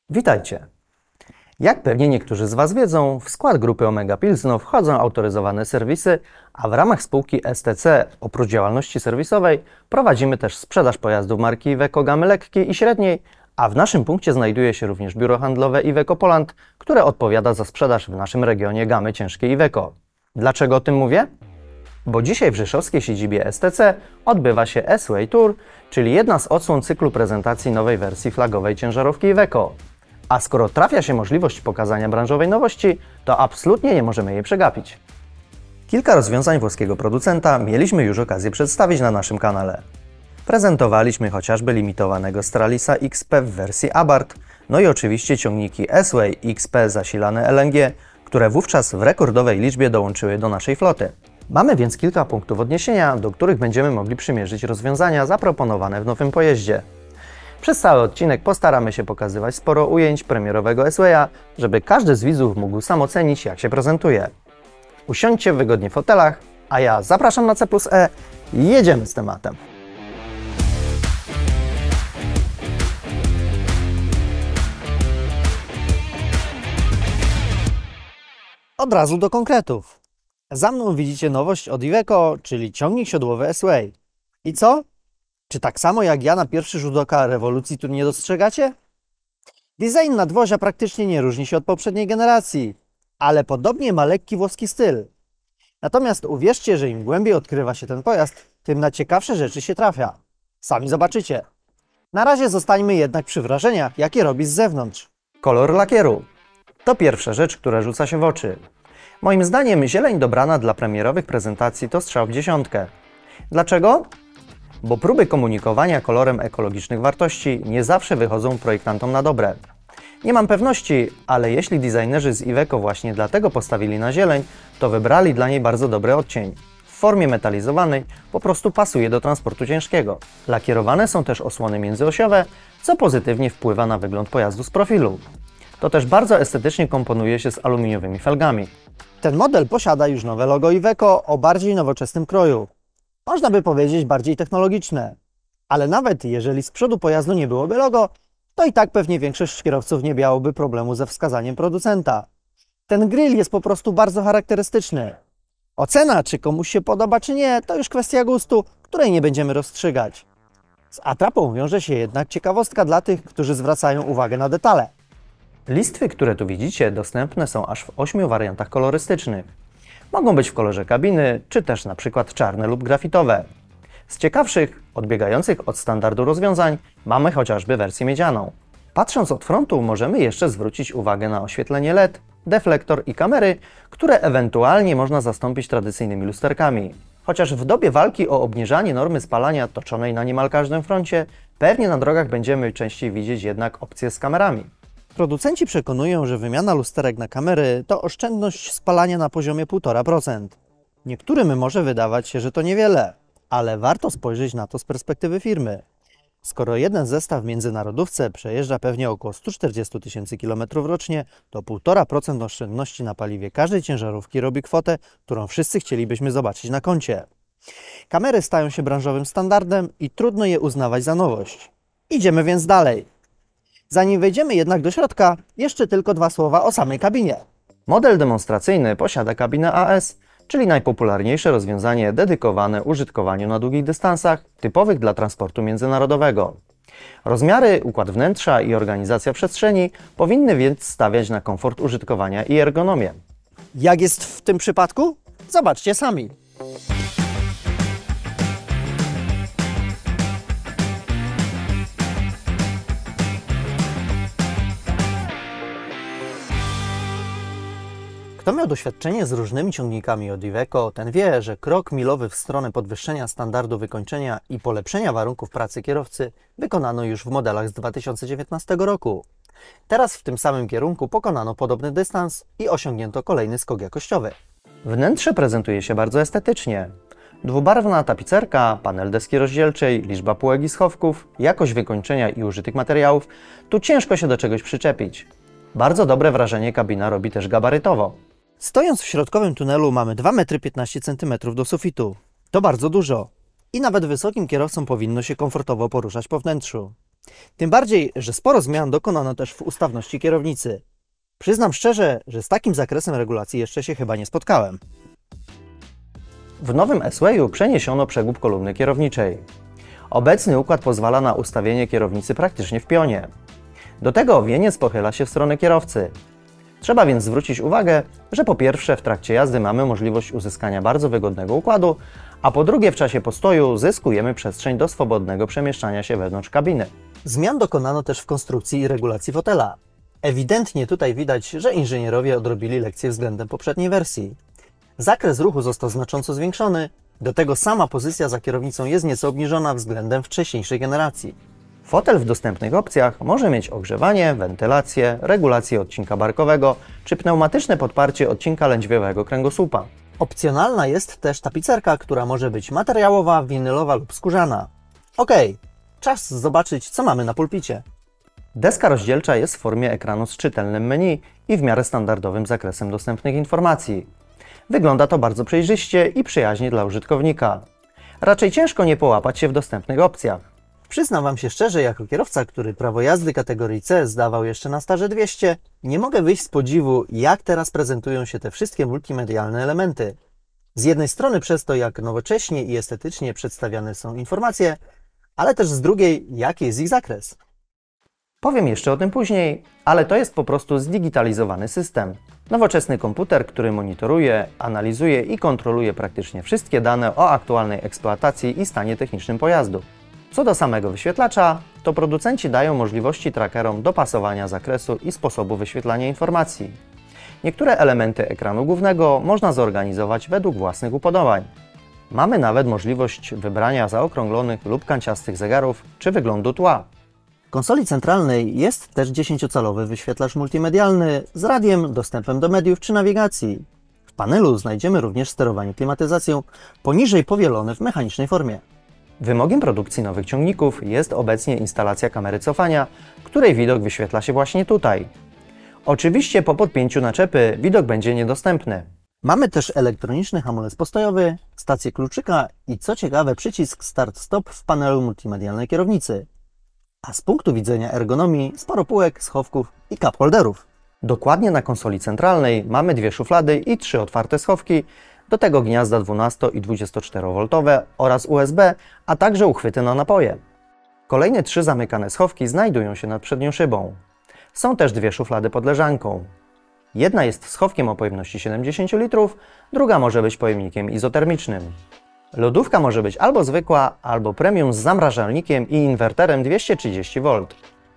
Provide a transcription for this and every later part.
Witajcie! Jak pewnie niektórzy z Was wiedzą, w skład grupy Omega Pilsno wchodzą autoryzowane serwisy, a w ramach spółki STC, oprócz działalności serwisowej, prowadzimy też sprzedaż pojazdów marki Iveco gamy lekkiej i średniej, a w naszym punkcie znajduje się również biuro handlowe Iveco Poland, które odpowiada za sprzedaż w naszym regionie gamy ciężkiej Iveco. Dlaczego o tym mówię? Bo dzisiaj w rzeszowskiej siedzibie STC odbywa się S-Way Tour, czyli jedna z odsłon cyklu prezentacji nowej wersji flagowej ciężarówki Iveco. A skoro trafia się możliwość pokazania branżowej nowości, to absolutnie nie możemy jej przegapić. Kilka rozwiązań włoskiego producenta mieliśmy już okazję przedstawić na naszym kanale. Prezentowaliśmy chociażby limitowanego Stralisa XP w wersji Abarth, no i oczywiście ciągniki S-Way XP zasilane LNG, które wówczas w rekordowej liczbie dołączyły do naszej floty. Mamy więc kilka punktów odniesienia, do których będziemy mogli przymierzyć rozwiązania zaproponowane w nowym pojeździe. Przez cały odcinek postaramy się pokazywać sporo ujęć premierowego S-Waya, żeby każdy z widzów mógł sam ocenić, jak się prezentuje. Usiądźcie wygodnie w fotelach, a ja zapraszam na C+E i jedziemy z tematem. Od razu do konkretów. Za mną widzicie nowość od Iveco, czyli ciągnik siodłowy S-Way. I co? Czy tak samo jak ja na pierwszy rzut oka rewolucji tu nie dostrzegacie? Design nadwozia praktycznie nie różni się od poprzedniej generacji, ale podobnie ma lekki włoski styl. Natomiast uwierzcie, że im głębiej odkrywa się ten pojazd, tym na ciekawsze rzeczy się trafia. Sami zobaczycie. Na razie zostańmy jednak przy wrażeniach, jakie robi z zewnątrz. Kolor lakieru. To pierwsza rzecz, która rzuca się w oczy. Moim zdaniem zieleń dobrana dla premierowych prezentacji to strzał w dziesiątkę. Dlaczego? Bo próby komunikowania kolorem ekologicznych wartości nie zawsze wychodzą projektantom na dobre. Nie mam pewności, ale jeśli designerzy z Iveco właśnie dlatego postawili na zieleń, to wybrali dla niej bardzo dobry odcień. W formie metalizowanej po prostu pasuje do transportu ciężkiego. Lakierowane są też osłony międzyosiowe, co pozytywnie wpływa na wygląd pojazdu z profilu. To też bardzo estetycznie komponuje się z aluminiowymi felgami. Ten model posiada już nowe logo Iveco o bardziej nowoczesnym kroju. Można by powiedzieć bardziej technologiczne. Ale nawet jeżeli z przodu pojazdu nie byłoby logo, to i tak pewnie większość kierowców nie miałoby problemu ze wskazaniem producenta. Ten grill jest po prostu bardzo charakterystyczny. Ocena, czy komuś się podoba, czy nie, to już kwestia gustu, której nie będziemy rozstrzygać. Z atrapą wiąże się jednak ciekawostka dla tych, którzy zwracają uwagę na detale. Listwy, które tu widzicie, dostępne są aż w 8 wariantach kolorystycznych. Mogą być w kolorze kabiny, czy też na przykład czarne lub grafitowe. Z ciekawszych, odbiegających od standardu rozwiązań, mamy chociażby wersję miedzianą. Patrząc od frontu, możemy jeszcze zwrócić uwagę na oświetlenie LED, deflektor i kamery, które ewentualnie można zastąpić tradycyjnymi lusterkami. Chociaż w dobie walki o obniżanie normy spalania toczonej na niemal każdym froncie, pewnie na drogach będziemy częściej widzieć jednak opcje z kamerami. Producenci przekonują, że wymiana lusterek na kamery to oszczędność spalania na poziomie 1,5%. Niektórym może wydawać się, że to niewiele, ale warto spojrzeć na to z perspektywy firmy. Skoro jeden zestaw w międzynarodówce przejeżdża pewnie około 140 000 km rocznie, to 1,5% oszczędności na paliwie każdej ciężarówki robi kwotę, którą wszyscy chcielibyśmy zobaczyć na koncie. Kamery stają się branżowym standardem i trudno je uznawać za nowość. Idziemy więc dalej. Zanim wejdziemy jednak do środka, jeszcze tylko 2 słowa o samej kabinie. Model demonstracyjny posiada kabinę AS, czyli najpopularniejsze rozwiązanie dedykowane użytkowaniu na długich dystansach, typowych dla transportu międzynarodowego. Rozmiary, układ wnętrza i organizacja przestrzeni powinny więc stawiać na komfort użytkowania i ergonomię. Jak jest w tym przypadku? Zobaczcie sami. Kto miał doświadczenie z różnymi ciągnikami od Iveco, ten wie, że krok milowy w stronę podwyższenia standardu wykończenia i polepszenia warunków pracy kierowcy wykonano już w modelach z 2019 roku. Teraz w tym samym kierunku pokonano podobny dystans i osiągnięto kolejny skok jakościowy. Wnętrze prezentuje się bardzo estetycznie. Dwubarwna tapicerka, panel deski rozdzielczej, liczba półek i schowków, jakość wykończenia i użytych materiałów, tu ciężko się do czegoś przyczepić. Bardzo dobre wrażenie kabina robi też gabarytowo. Stojąc w środkowym tunelu mamy 2,15 m do sufitu. To bardzo dużo. I nawet wysokim kierowcom powinno się komfortowo poruszać po wnętrzu. Tym bardziej, że sporo zmian dokonano też w ustawności kierownicy. Przyznam szczerze, że z takim zakresem regulacji jeszcze się chyba nie spotkałem. W nowym S-Wayu przeniesiono przegub kolumny kierowniczej. Obecny układ pozwala na ustawienie kierownicy praktycznie w pionie. Do tego wieniec pochyla się w stronę kierowcy. Trzeba więc zwrócić uwagę, że po pierwsze w trakcie jazdy mamy możliwość uzyskania bardzo wygodnego układu, a po drugie w czasie postoju zyskujemy przestrzeń do swobodnego przemieszczania się wewnątrz kabiny. Zmian dokonano też w konstrukcji i regulacji fotela. Ewidentnie tutaj widać, że inżynierowie odrobili lekcję względem poprzedniej wersji. Zakres ruchu został znacząco zwiększony, do tego sama pozycja za kierownicą jest nieco obniżona względem wcześniejszej generacji. Fotel w dostępnych opcjach może mieć ogrzewanie, wentylację, regulację odcinka barkowego czy pneumatyczne podparcie odcinka lędźwiowego kręgosłupa. Opcjonalna jest też tapicerka, która może być materiałowa, winylowa lub skórzana. Ok, czas zobaczyć, co mamy na pulpicie. Deska rozdzielcza jest w formie ekranu z czytelnym menu i w miarę standardowym zakresem dostępnych informacji. Wygląda to bardzo przejrzyście i przyjaźnie dla użytkownika. Raczej ciężko nie połapać się w dostępnych opcjach. Przyznam Wam się szczerze, jako kierowca, który prawo jazdy kategorii C zdawał jeszcze na starze 200, nie mogę wyjść z podziwu, jak teraz prezentują się te wszystkie multimedialne elementy. Z jednej strony przez to, jak nowocześnie i estetycznie przedstawiane są informacje, ale też z drugiej, jaki jest ich zakres. Powiem jeszcze o tym później, ale to jest po prostu zdigitalizowany system. Nowoczesny komputer, który monitoruje, analizuje i kontroluje praktycznie wszystkie dane o aktualnej eksploatacji i stanie technicznym pojazdu. Co do samego wyświetlacza, to producenci dają możliwości trackerom dopasowania zakresu i sposobu wyświetlania informacji. Niektóre elementy ekranu głównego można zorganizować według własnych upodobań. Mamy nawet możliwość wybrania zaokrąglonych lub kanciastych zegarów czy wyglądu tła. W konsoli centralnej jest też 10-calowy wyświetlacz multimedialny z radiem, dostępem do mediów czy nawigacji. W panelu znajdziemy również sterowanie klimatyzacją, poniżej powielone w mechanicznej formie. Wymogiem produkcji nowych ciągników jest obecnie instalacja kamery cofania, której widok wyświetla się właśnie tutaj. Oczywiście po podpięciu naczepy widok będzie niedostępny. Mamy też elektroniczny hamulec postojowy, stację kluczyka i co ciekawe przycisk Start-Stop w panelu multimedialnej kierownicy. A z punktu widzenia ergonomii sporo półek, schowków i cup holderów. Dokładnie na konsoli centralnej mamy 2 szuflady i 3 otwarte schowki, do tego gniazda 12 i 24V oraz USB, a także uchwyty na napoje. Kolejne 3 zamykane schowki znajdują się nad przednią szybą. Są też 2 szuflady pod leżanką. Jedna jest schowkiem o pojemności 70 litrów, druga może być pojemnikiem izotermicznym. Lodówka może być albo zwykła, albo premium z zamrażalnikiem i inwerterem 230V.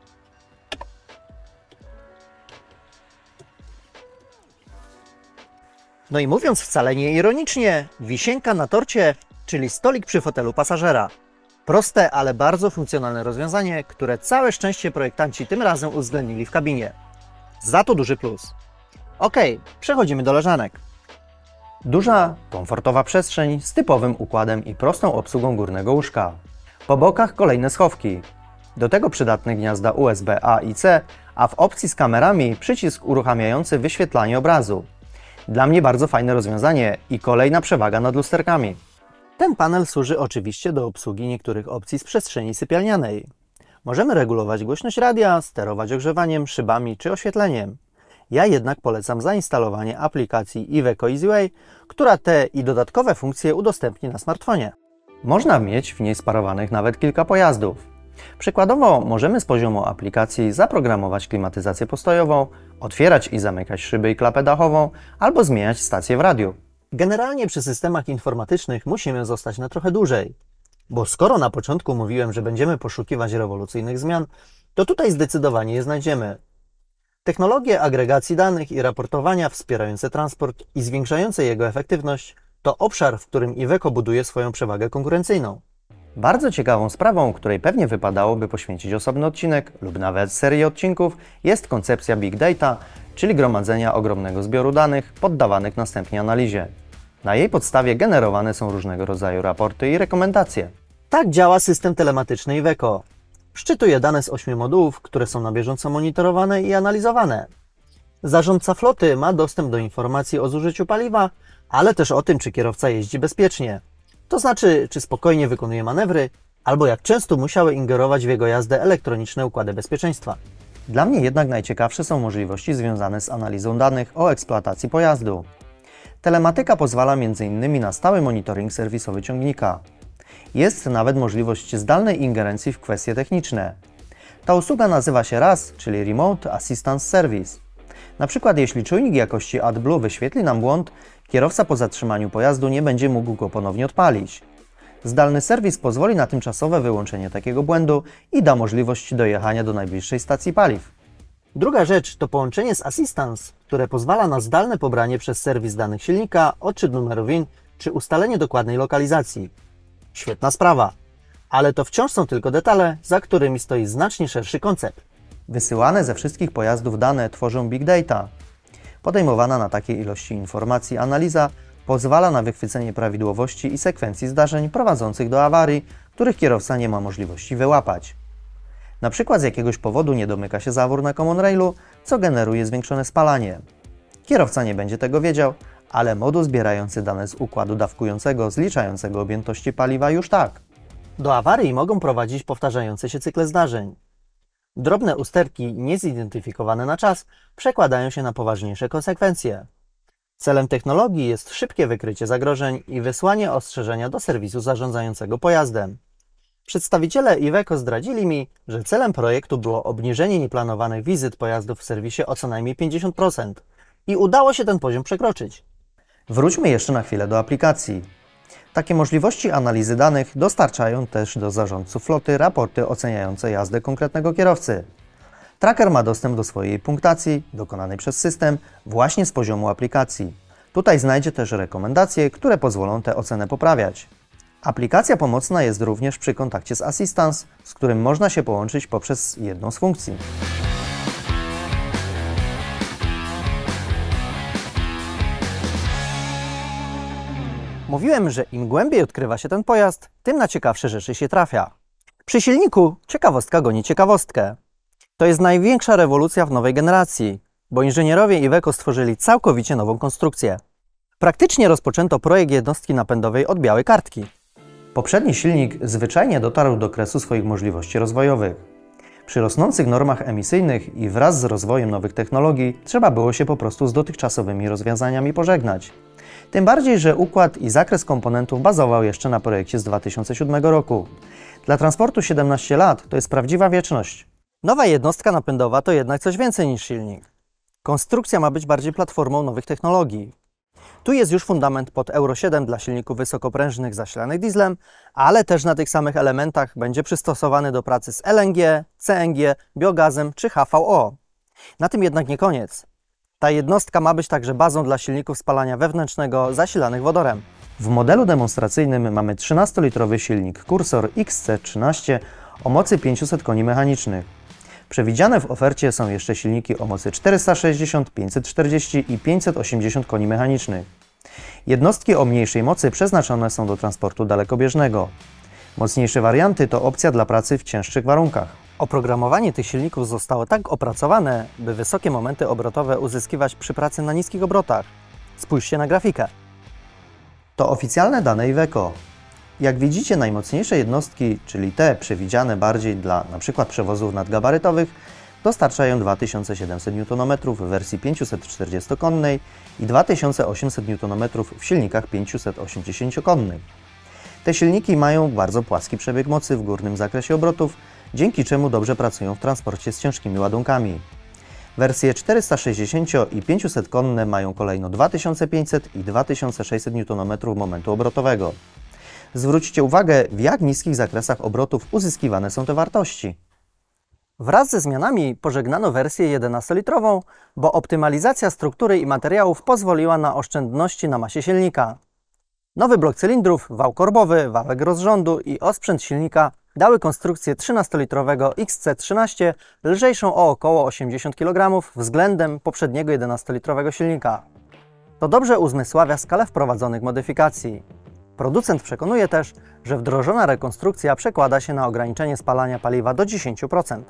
No i mówiąc wcale nie ironicznie, wisienka na torcie, czyli stolik przy fotelu pasażera. Proste, ale bardzo funkcjonalne rozwiązanie, które całe szczęście projektanci tym razem uwzględnili w kabinie. Za to duży plus. Ok, przechodzimy do leżanek. Duża, komfortowa przestrzeń z typowym układem i prostą obsługą górnego łóżka. Po bokach kolejne schowki. Do tego przydatne gniazda USB A i C, a w opcji z kamerami przycisk uruchamiający wyświetlanie obrazu. Dla mnie bardzo fajne rozwiązanie i kolejna przewaga nad lusterkami. Ten panel służy oczywiście do obsługi niektórych opcji z przestrzeni sypialnianej. Możemy regulować głośność radia, sterować ogrzewaniem, szybami czy oświetleniem. Ja jednak polecam zainstalowanie aplikacji Iveco EasyWay, która te i dodatkowe funkcje udostępni na smartfonie. Można mieć w niej sparowanych nawet kilka pojazdów. Przykładowo możemy z poziomu aplikacji zaprogramować klimatyzację postojową, otwierać i zamykać szyby i klapę dachową, albo zmieniać stację w radiu. Generalnie przy systemach informatycznych musimy zostać na trochę dłużej, bo skoro na początku mówiłem, że będziemy poszukiwać rewolucyjnych zmian, to tutaj zdecydowanie je znajdziemy. Technologie agregacji danych i raportowania wspierające transport i zwiększające jego efektywność to obszar, w którym Iveco buduje swoją przewagę konkurencyjną. Bardzo ciekawą sprawą, której pewnie wypadałoby poświęcić osobny odcinek lub nawet serię odcinków, jest koncepcja Big Data, czyli gromadzenia ogromnego zbioru danych poddawanych następnie analizie. Na jej podstawie generowane są różnego rodzaju raporty i rekomendacje. Tak działa system telematyczny Iveco. Szczytuje dane z 8 modułów, które są na bieżąco monitorowane i analizowane. Zarządca floty ma dostęp do informacji o zużyciu paliwa, ale też o tym, czy kierowca jeździ bezpiecznie. To znaczy, czy spokojnie wykonuje manewry, albo jak często musiały ingerować w jego jazdę elektroniczne układy bezpieczeństwa. Dla mnie jednak najciekawsze są możliwości związane z analizą danych o eksploatacji pojazdu. Telematyka pozwala m.in. na stały monitoring serwisowy ciągnika. Jest nawet możliwość zdalnej ingerencji w kwestie techniczne. Ta usługa nazywa się RAS, czyli Remote Assistance Service. Na przykład jeśli czujnik jakości AdBlue wyświetli nam błąd, kierowca po zatrzymaniu pojazdu nie będzie mógł go ponownie odpalić. Zdalny serwis pozwoli na tymczasowe wyłączenie takiego błędu i da możliwość dojechania do najbliższej stacji paliw. Druga rzecz to połączenie z Assistance, które pozwala na zdalne pobranie przez serwis danych silnika, odczyt numeru VIN czy ustalenie dokładnej lokalizacji. Świetna sprawa, ale to wciąż są tylko detale, za którymi stoi znacznie szerszy koncept. Wysyłane ze wszystkich pojazdów dane tworzą Big Data. Podejmowana na takiej ilości informacji analiza pozwala na wychwycenie prawidłowości i sekwencji zdarzeń prowadzących do awarii, których kierowca nie ma możliwości wyłapać. Na przykład z jakiegoś powodu nie domyka się zawór na common railu, co generuje zwiększone spalanie. Kierowca nie będzie tego wiedział, ale moduł zbierający dane z układu dawkującego, zliczającego objętości paliwa już tak. Do awarii mogą prowadzić powtarzające się cykle zdarzeń. Drobne usterki niezidentyfikowane na czas przekładają się na poważniejsze konsekwencje. Celem technologii jest szybkie wykrycie zagrożeń i wysłanie ostrzeżenia do serwisu zarządzającego pojazdem. Przedstawiciele Iveco zdradzili mi, że celem projektu było obniżenie nieplanowanych wizyt pojazdów w serwisie o co najmniej 50% i udało się ten poziom przekroczyć. Wróćmy jeszcze na chwilę do aplikacji. Takie możliwości analizy danych dostarczają też do zarządców floty raporty oceniające jazdę konkretnego kierowcy. Tracker ma dostęp do swojej punktacji, dokonanej przez system, właśnie z poziomu aplikacji. Tutaj znajdzie też rekomendacje, które pozwolą tę ocenę poprawiać. Aplikacja pomocna jest również przy kontakcie z Assistance, z którym można się połączyć poprzez jedną z funkcji. Mówiłem, że im głębiej odkrywa się ten pojazd, tym na ciekawsze rzeczy się trafia. Przy silniku ciekawostka goni ciekawostkę. To jest największa rewolucja w nowej generacji, bo inżynierowie Iveco stworzyli całkowicie nową konstrukcję. Praktycznie rozpoczęto projekt jednostki napędowej od białej kartki. Poprzedni silnik zwyczajnie dotarł do kresu swoich możliwości rozwojowych. Przy rosnących normach emisyjnych i wraz z rozwojem nowych technologii trzeba było się po prostu z dotychczasowymi rozwiązaniami pożegnać. Tym bardziej, że układ i zakres komponentów bazował jeszcze na projekcie z 2007 roku. Dla transportu 17 lat to jest prawdziwa wieczność. Nowa jednostka napędowa to jednak coś więcej niż silnik. Konstrukcja ma być bardziej platformą nowych technologii. Tu jest już fundament pod Euro 7 dla silników wysokoprężnych zasilanych dieslem, ale też na tych samych elementach będzie przystosowany do pracy z LNG, CNG, biogazem czy HVO. Na tym jednak nie koniec. Ta jednostka ma być także bazą dla silników spalania wewnętrznego zasilanych wodorem. W modelu demonstracyjnym mamy 13-litrowy silnik Cursor XC13 o mocy 500 koni mechanicznych. Przewidziane w ofercie są jeszcze silniki o mocy 460, 540 i 580 koni mechanicznych. Jednostki o mniejszej mocy przeznaczone są do transportu dalekobieżnego. Mocniejsze warianty to opcja dla pracy w cięższych warunkach. Oprogramowanie tych silników zostało tak opracowane, by wysokie momenty obrotowe uzyskiwać przy pracy na niskich obrotach. Spójrzcie na grafikę. To oficjalne dane Iveco. Jak widzicie, najmocniejsze jednostki, czyli te przewidziane bardziej dla np. przewozów nadgabarytowych, dostarczają 2700 Nm w wersji 540-konnej i 2800 Nm w silnikach 580-konnych. Te silniki mają bardzo płaski przebieg mocy w górnym zakresie obrotów, dzięki czemu dobrze pracują w transporcie z ciężkimi ładunkami. Wersje 460 i 500-konne mają kolejno 2500 i 2600 Nm momentu obrotowego. Zwróćcie uwagę, w jak niskich zakresach obrotów uzyskiwane są te wartości. Wraz ze zmianami pożegnano wersję 11-litrową, bo optymalizacja struktury i materiałów pozwoliła na oszczędności na masie silnika. Nowy blok cylindrów, wał korbowy, wałek rozrządu i osprzęt silnika dały konstrukcję 13-litrowego XC13 lżejszą o około 80 kg względem poprzedniego 11-litrowego silnika. To dobrze uzmysławia skalę wprowadzonych modyfikacji. Producent przekonuje też, że wdrożona rekonstrukcja przekłada się na ograniczenie spalania paliwa do 10%.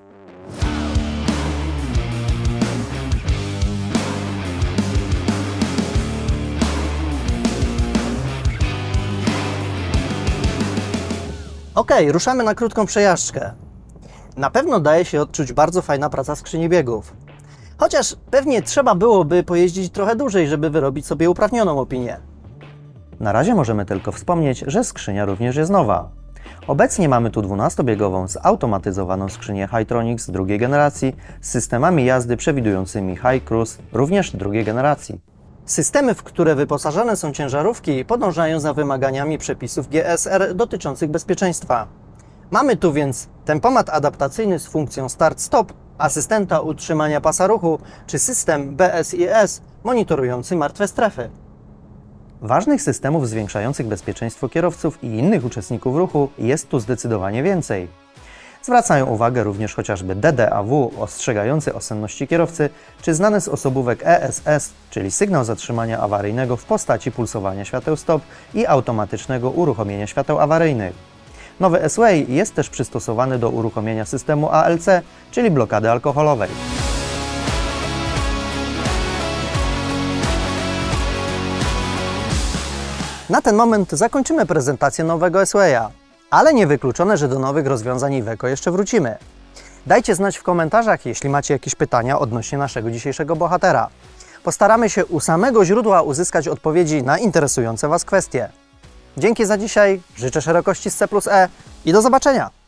Ok, ruszamy na krótką przejażdżkę. Na pewno daje się odczuć bardzo fajna praca skrzyni biegów. Chociaż pewnie trzeba byłoby pojeździć trochę dłużej, żeby wyrobić sobie uprawnioną opinię. Na razie możemy tylko wspomnieć, że skrzynia również jest nowa. Obecnie mamy tu 12-biegową zautomatyzowaną skrzynię Hightronics drugiej generacji z systemami jazdy przewidującymi High Cruise również drugiej generacji. Systemy, w które wyposażone są ciężarówki, podążają za wymaganiami przepisów GSR dotyczących bezpieczeństwa. Mamy tu więc tempomat adaptacyjny z funkcją start-stop, asystenta utrzymania pasa ruchu czy system BSIS monitorujący martwe strefy. Ważnych systemów zwiększających bezpieczeństwo kierowców i innych uczestników ruchu jest tu zdecydowanie więcej. Zwracają uwagę również chociażby DDAW ostrzegający o senności kierowcy, czy znane z osobówek ESS, czyli sygnał zatrzymania awaryjnego w postaci pulsowania świateł stop i automatycznego uruchomienia świateł awaryjnych. Nowy S-Way jest też przystosowany do uruchomienia systemu ALC, czyli blokady alkoholowej. Na ten moment zakończymy prezentację nowego S-Waya, ale niewykluczone, że do nowych rozwiązań Iveco jeszcze wrócimy. Dajcie znać w komentarzach, jeśli macie jakieś pytania odnośnie naszego dzisiejszego bohatera. Postaramy się u samego źródła uzyskać odpowiedzi na interesujące Was kwestie. Dzięki za dzisiaj, życzę szerokości z C+E i do zobaczenia!